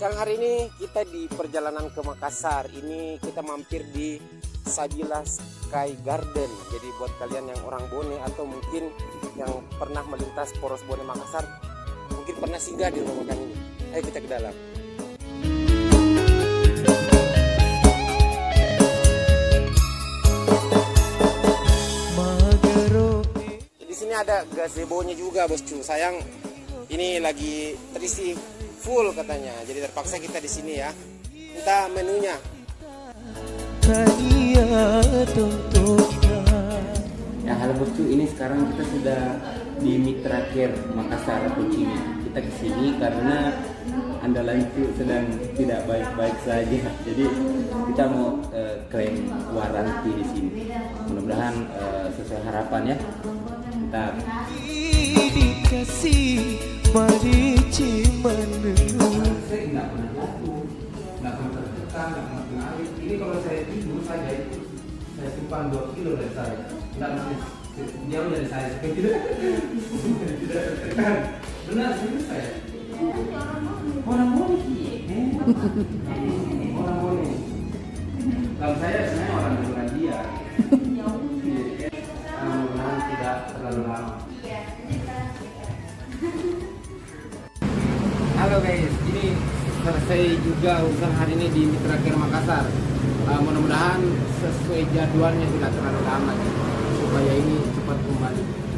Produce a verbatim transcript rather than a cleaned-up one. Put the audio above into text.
Siang hari ini kita di perjalanan ke Makassar. Ini kita mampir di Sabila Sky Garden. Jadi buat kalian yang orang Bone atau mungkin yang pernah melintas Poros Bone Makassar, mungkin pernah singgah di rumah makan ini. Ayo kita ke dalam. Di sini ada gazebo-nya juga, bosku. Sayang ini lagi terisi full katanya, jadi terpaksa kita di sini ya. Minta menunya. Ya, halo bosku, ini sekarang kita sudah di Mitra Care Makassar Kucing. Kita ke sini karena andalan itu sedang tidak baik-baik saja. Jadi kita mau uh, klaim waranti di sini. Mudah-mudahan uh, sesuai harapan ya. Kita dikasih marici menunggu. Saya nggak pernah jatuh, nggak pernah tertekan, nggak pernah kena air. Ini kalau saya tidur saja itu saya simpan dua kilo dari saya. Nggak mesti jauh dari saya supaya tidak tidak tertekan. Benar sih saya. Orang Bone, orang Bone. Kalau saya sebenarnya orang Belanda. Mudah-mudahan tidak terlalu lama. Halo guys, ini selesai juga urusan hari ini di Mitra Care Makassar. Uh, mudah-mudahan sesuai jadwalnya, tidak terlalu lama supaya ini cepat kembali.